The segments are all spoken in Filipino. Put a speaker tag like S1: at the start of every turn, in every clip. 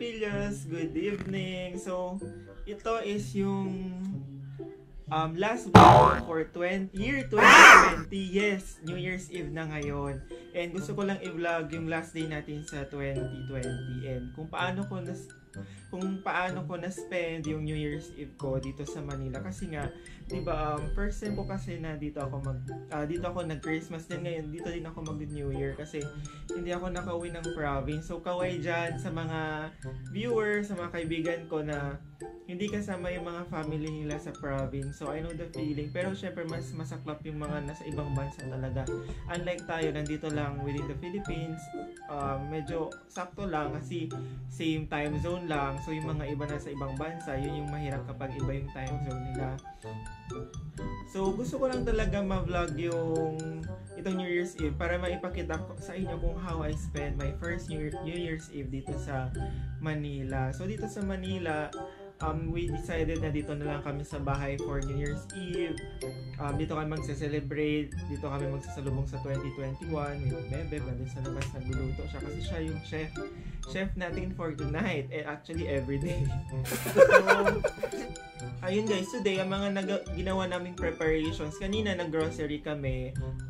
S1: kapamillas, good evening. So, ito is yung last vlog for year 2020. Yes, New Year's Eve na ngayon. And gusto ko lang i-vlog yung last day natin sa 2020 and kung paano ko na-spend yung New Year's Eve ko dito sa Manila. Kasi nga, 'di ba, first time ko kasi na dito ako nag-Christmas din ngayon. Dito din ako mag-New Year kasi hindi ako nakauwi ng province. So kaway diyan sa mga viewers, sa mga kaibigan ko na hindi kasama yung mga family nila sa province. So I know the feeling. Pero syempre mas masaklap yung mga nasa ibang bansa talaga. Unlike tayo, nandito lang within the Philippines, medyo sakto lang kasi same time zone lang. So yung mga iba nasa ibang bansa, yun yung mahirap kapag iba yung time zone nila. So gusto ko lang talaga ma-vlog itong New Year's Eve para maipakita ko sa inyo kung how I spend my first New Year's Eve dito sa Manila. So dito sa Manila, we decided na dito na lang kami sa bahay for New Year's Eve. Dito kami magse-celebrate, dito kami magsasalubong sa 2021. Yung bebe, nandun sa labas nagluluto siya kasi siya yung chef natin for tonight. And actually everyday. So, ayun guys, today ang mga ginawa naming preparations. Kanina nag-grocery kami.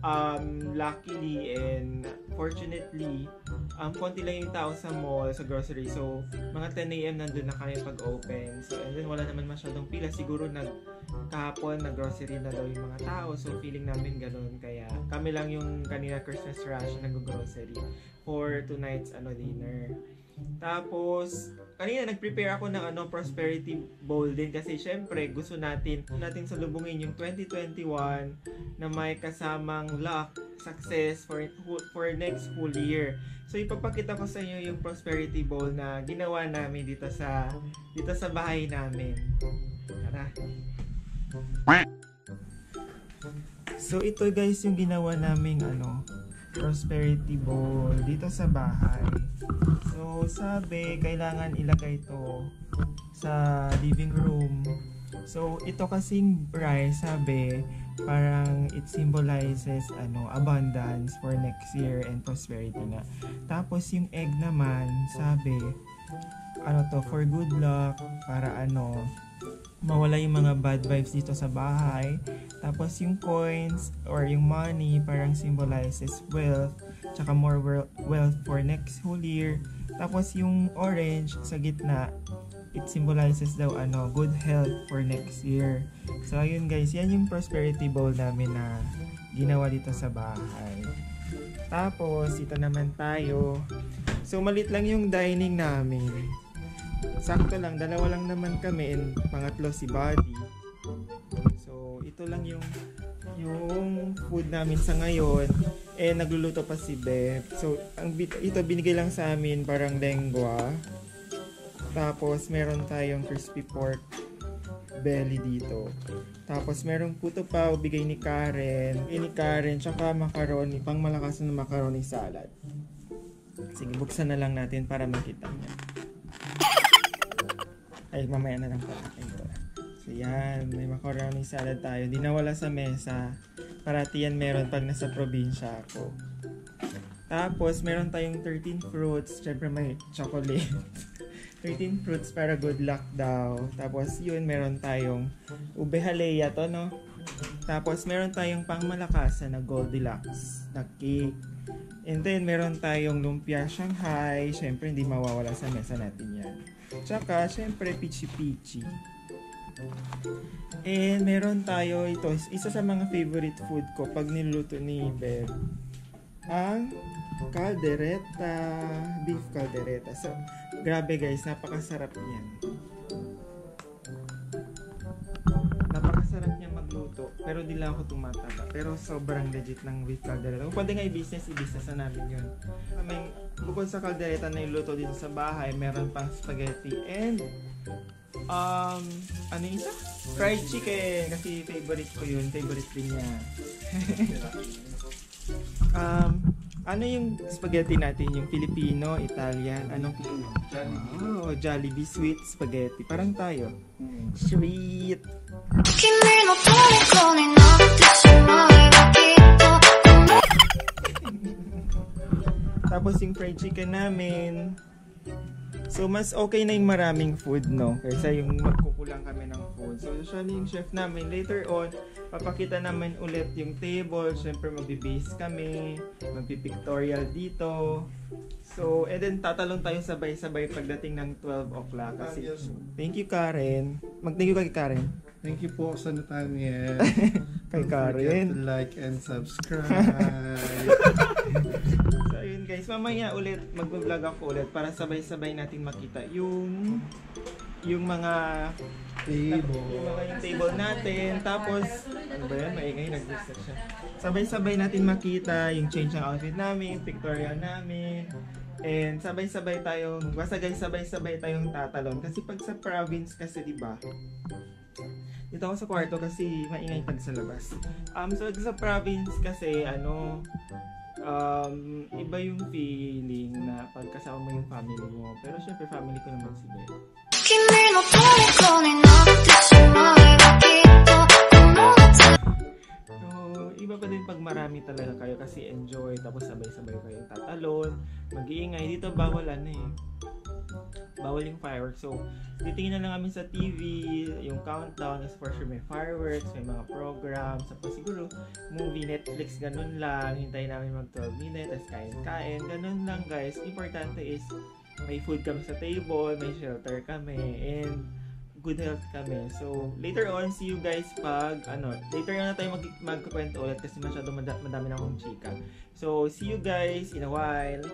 S1: Luckily and fortunately, konti lang yung tao sa mall, sa grocery. So, mga 10 AM nandun na kami pag-open. So, and then wala naman masyadong pila. Siguro kahapon nag-grocery na daw yung mga tao. So, feeling namin ganun. Kaya kami lang yung kanina Christmas rush nag-grocery for tonight's dinner. Tapos, kanina nag-prepare ako ng prosperity bowl din kasi syempre gusto natin salubungin yung 2021 na may kasamang luck, success for next whole year. So ipapakita ko sa inyo yung prosperity bowl na ginawa namin dito sa bahay namin. Tara. So ito guys yung ginawa naming prosperity bowl dito sa bahay. So sabi kailangan ilagay ito sa living room. So ito kasing rice sabi parang it symbolizes abundance for next year and prosperity nga. Tapos yung egg naman sabi for good luck para mawala yung mga bad vibes dito sa bahay. Tapos yung coins or yung money parang symbolizes wealth, tsaka more wealth for next whole year. Tapos yung orange sa gitna, it symbolizes daw good health for next year. So ayun guys, yan yung prosperity bowl namin na ginawa dito sa bahay. Tapos ito naman tayo. So malit lang yung dining namin. Sakto lang, dalawa lang naman kami and pangatlo si Buddy. So ito lang yung food namin sa ngayon. Nagluluto pa si Beth. So ito binigay lang sa amin parang lengua. Tapos meron tayong crispy pork belly dito. Tapos merong puto pao bigay ni Karen. Tsaka macaroni, pang malakas na macaroni salad. Sige, buksan na lang natin para makita niya. Ay, mamaya na lang pala. So yan, may macaroni salad tayo. Di nawala sa mesa. Parati yan meron pag nasa probinsya ako. Tapos meron tayong 13 fruits. Siyempre may chocolate. 13 fruits para good luck daw. Tapos yun, meron tayong ube halea to, no? Tapos meron tayong pangmalakasan na Goldilocks na cake. And then meron tayong lumpia Shanghai. Siyempre hindi mawawala sa mesa natin yan. Tsaka siyempre pichi-pichi. And meron tayo ito. Isa sa mga favorite food ko pag niluluto ni Beb. Ang caldereta. Beef caldereta. So, grabe guys, napakasarap niyan. Napakasarap niya magluto. Pero di lang ako tumataba. Pero sobrang legit ng beef caldereta. Kung pwede nga i-business na namin yun. Bukod sa caldereta na iluto dito sa bahay, meron pang spaghetti and isa? Fried chicken. Kasi favorite ko yun. Favorite din niya. Yung spaghetti natin? Yung Filipino, Italian, anong Jollibee. Jollibee sweet spaghetti. Parang tayo. Sweet. Tapos yung fried chicken namin, So, mas okay na yung maraming food, no? Kaysa yung magkukulang kami ng food. So, usually yung chef namin, later on, papakita namin ulit yung table. Siyempre, magbe-base kami. Magpipictorial dito. So, and then tatalon tayo sabay-sabay pagdating ng 12 o'clock. Kasi, thank you, Karen. Mag-thank you kay Karen.
S2: Thank you po sa Nathaniel.
S1: Kay Karen.
S2: Don't forget to like and subscribe.
S1: So, ayun guys. Mamaya ulit, mag-vlog ako ulit para sabay-sabay natin makita yung mga yung table natin. Tapos, ano ba yan? Maingay, nag-reset siya. Sabay-sabay natin makita yung change ng outfit namin, pictorial namin. And sabay-sabay tayong, basta guys, sabay-sabay tayong tatalon. Kasi pag sa province kasi, di ba? Dito ako sa kwarto kasi maingay pag sa labas. So sa province kasi, iba yung feeling na pagkasama mo yung family mo. Pero syempre, family ko naman si Belle. Iba pa din pag marami talaga kayo kasi enjoy, tapos sabay-sabay kayong tatalon, mag-iingay. Dito bawal bawal yung fireworks. So, titingin na lang kami sa TV, yung countdown is for sure may fireworks, may mga programs, tapos siguro movie, Netflix, ganun lang. Hintayin namin mag 12 minutes, tapos kain-kain, ganun lang guys. Importante is may food kami sa table, may shelter kami, and good health kami. So, later on, see you guys pag, later on na tayo magkukwento ulit kasi masyado madami na akong chika. So, see you guys in a while.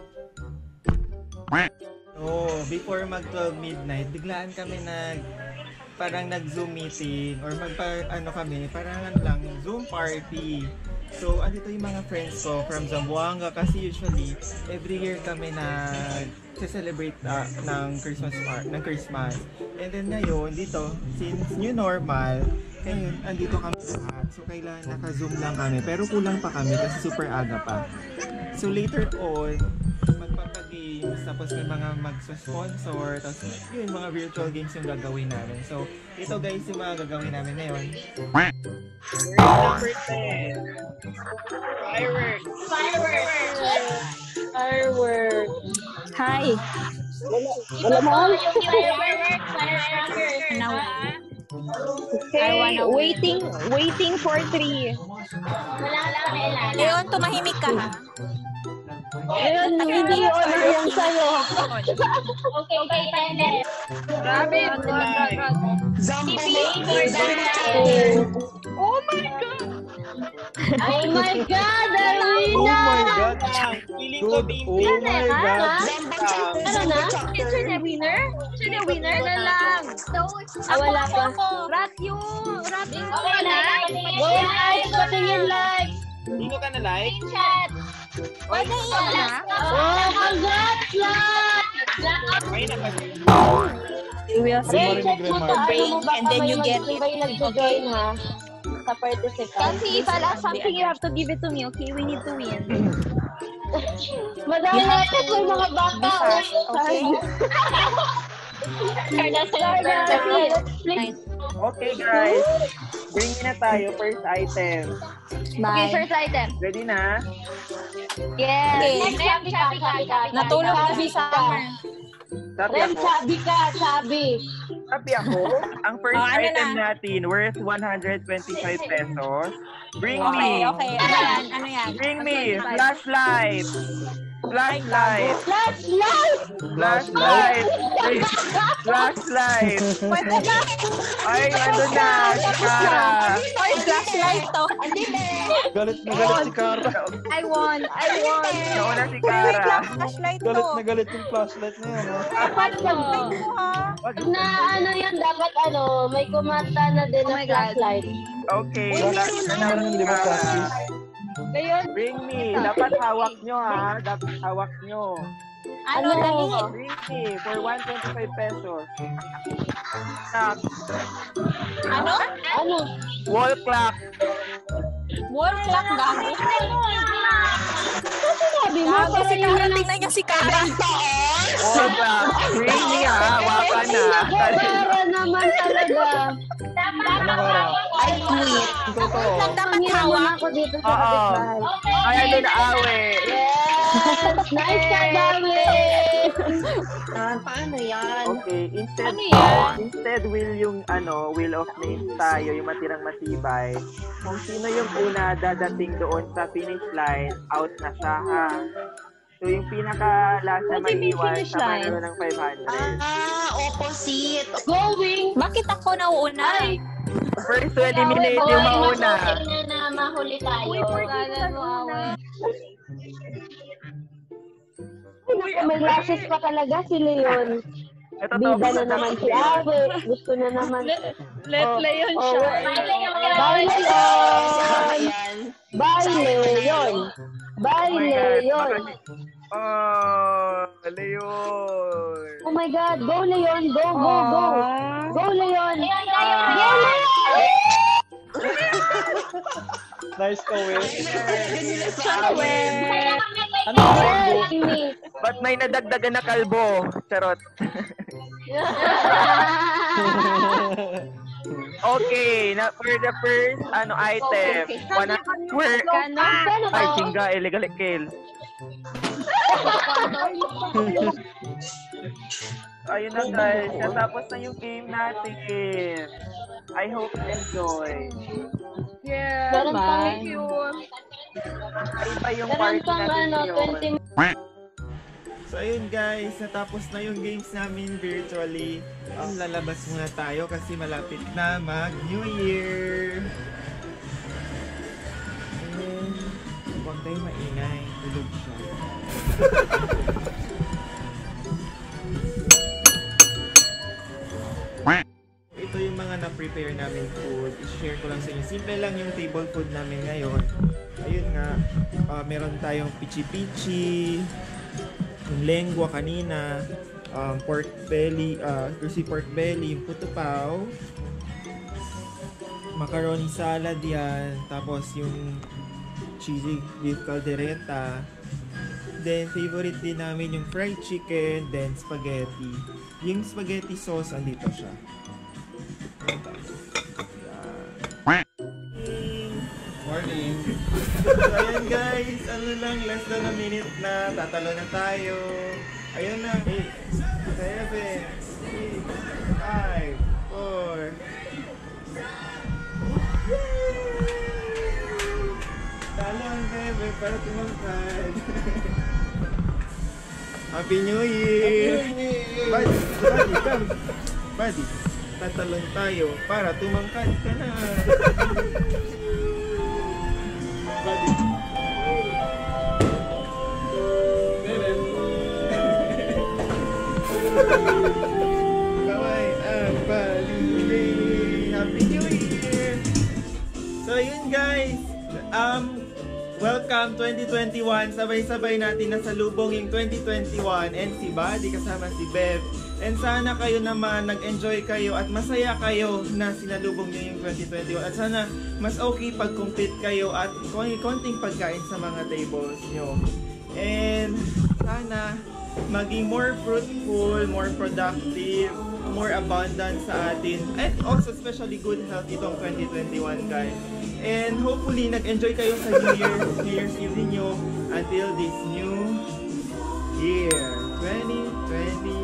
S1: Before mag 12 midnight, biglaan kami parang nag-Zoom meeting or parang Zoom party. So, andito yung mga friends ko from Zamboanga kasi usually, every year kami celebrate ng Christmas. And then ngayon, dito, since new normal, ngayon, andito kami lahat. So, kailangan naka-Zoom lang kami. Pero kulang pa kami kasi super aga pa. So, later on, magpapagames, tapos may mga magsa-sponsor, tapos yun, mga virtual games yung gagawin namin. So, ito guys, yung mga gagawin namin ngayon. Number 10. Fireworks.
S3: Hi.
S4: Wala mo? Okay, waiting for 3.
S3: Leon, tumahimik ka ha.
S4: Ayun, hindi order yung sa'yo.
S5: Okay, Tenet.
S4: Grabe. Oh my God! Oh my God, Arwina!
S1: Feeling ko baby.
S4: Ano na? Is she the winner? She the winner na lang. Wala pa. Rat you. Okay na? Go live. Patingin live.
S1: Hindi ko ka na like?
S5: Chat.
S3: Pwede yun ha?
S4: Oh, congrats lang!
S1: Okay na kasi.
S3: You will say
S4: Check mo to.
S3: and then you get it.
S4: May nag-join ha? Sa participant.
S5: Kasi if I'll ask something, you have to give it to me, okay? We need to win.
S4: Madami natin may mga bata.
S3: Okay?
S1: Okay guys, bring na tayo first item.
S5: Okay,
S3: Bye.
S5: first item.
S1: Ready na?
S5: Yes.
S3: Okay.
S5: Next, Chabi.
S3: Natulog na si Summer.
S1: Sabi
S4: Ren,
S1: ako.
S4: sabi.
S1: Sabi ako, ang first
S3: ano
S1: item
S3: na?
S1: natin worth 125 pesos. Bring
S3: Okay,
S1: me.
S3: okay. Ano yan?
S1: Bring me flashlight. Flashlight. Flashlight. Flashlight.
S3: Pwede ba?
S1: Ay, nandun na. Si Cara.
S3: Ay, flashlight to.
S2: Galit na galit si Cara.
S5: I won.
S1: Nauna si
S3: Wait
S1: Cara.
S3: lang, flashlight to.
S2: Galit na galit yung flashlight na yan.
S4: Na ano yan, dapat may kumanta na din na flashlight.
S1: Okay.
S2: Wala na hindi ba practice?
S4: Ngayon,
S1: Bring me. Dapat hawak nyo ha. Dapat hawak nyo.
S3: Ano, dali?
S1: Bring me for 125 pesos. Clock.
S3: Ano?
S1: Wall clock.
S3: Wall clock gamit.
S4: sabi mo,
S3: Gago si
S4: parang
S3: Cara, tingnan niya si Cara.
S1: Wall clock. Bring me ha. Hawakan na.
S4: Para naman talaga.
S3: I quit.
S2: Totoo.
S3: Lang dapat
S4: Tumira
S3: hawak.
S4: muna ako dito sa
S1: Oo.
S4: kapitbahay.
S1: Ay, ano na awe.
S4: Yes! Nice ka, Dami!
S5: Paano yan?
S6: Okay, instead
S3: Ano yan?
S6: instead wheel of names tayo, yung matirang matibay. Kung sino yung una dadating doon sa finish line, out na siya ha. So yung pinaka-last na
S5: What do you mean
S6: maiwan,
S5: finish
S6: sa
S5: line?
S6: manalo ng 500.
S5: Opposite.
S4: Going!
S3: Bakit ako nauuna?
S6: First 20 minutes yung mauna.
S4: na mahuli tayo. May glasses pa talaga si Leon.
S6: Ito
S4: Bida na naman si Ave. Gusto na naman.
S5: Let Leon shine.
S4: Bye, Leon! Bye, Leon! Bye, Leon!
S6: Oh, Leon!
S4: Oh my God! Go, Leon! Go, go, go! Go, Leon! Go, Leon!
S2: Nice ka, Will.
S4: Ano
S6: Ba't may nadagdagan na kalbo? Charot. Okay, for the first item, ay, chinga, illegal kill. Ayun na guys, natapos na yung game natin. I hope you enjoy.
S5: Yeah.
S4: Meron pang
S5: Thank you.
S6: Iba yung
S4: Meron
S6: party
S4: pang
S6: natin yun.
S4: 20
S1: So ayun guys, natapos na yung games namin virtually. Lalabas muna tayo kasi malapit na mag New Year. And huwag tayo maingay, tulog siya. Ito yung mga na-prepare namin food. I-share ko lang sa inyo. Simple lang yung table food namin ngayon. Ayun nga, meron tayong pichi-pichi, yung lengua kanina, pork belly, crispy pork belly, yung puto pao, macaroni salad yan, tapos yung cheesy beef caldereta, then favorite din namin yung fried chicken, then spaghetti. Yung spaghetti sauce, andito siya.
S2: Morning.
S1: So ayan guys, less than a minute na, tatalo na tayo. Ayun na, 8, 7, 6, 5, 4. Talo ang bebe para tumangkad. Happy New Year! Buddy, come. Buddy, tatalon tayo para tumangkad ka na. Buddy. Kaway ang bali. Happy New Year! So yun guys, welcome 2021. Sabay-sabay natin nasalubong yung 2021 and si Buddy kasama si Bev. And sana kayo naman nag-enjoy kayo at masaya kayo na sinalubong nyo yung 2021. At sana mas okay pag-compete kayo at konting pagkain sa mga tables nyo. And sana maging more fruitful, more productive, more abundant sa atin. And also especially good health itong 2021 guys. And hopefully nag-enjoy kayo sa New Year's Eve niyo until this new year, 2021.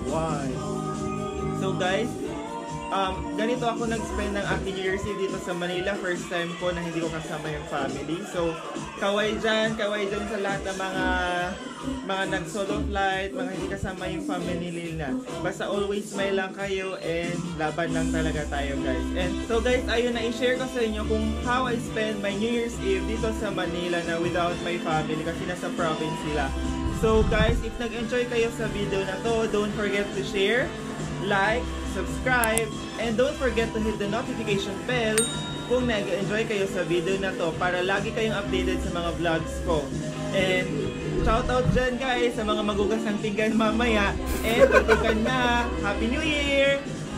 S1: So guys, ganito ako nag-spend ng aking New Year's Eve dito sa Manila. First time ko na hindi ko kasama yung family. So, kaway dyan sa lahat ng mga nag-solo flight, mga hindi kasama yung family nila. Basta always smile lang kayo and laban lang talaga tayo guys. And so guys, ayun na i-share ko sa inyo kung how I spend my New Year's Eve dito sa Manila na without my family kasi nasa province sila. So guys, if nag-enjoy kayo sa video na to, don't forget to share, like, subscribe, and don't forget to hit the notification bell kung nag-enjoy kayo sa video na to para lagi kayong updated sa mga vlogs ko. And shoutout dyan guys sa mga magugas ng pinggan mamaya. And tutukan na! Happy New Year!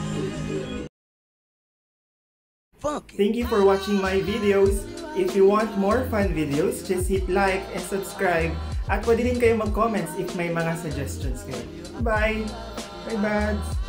S1: Thank you for watching my videos. If you want more fun videos, just hit like and subscribe. At pwede din kayo mag-comments if may mga suggestions kayo. Bye! Bye, buds!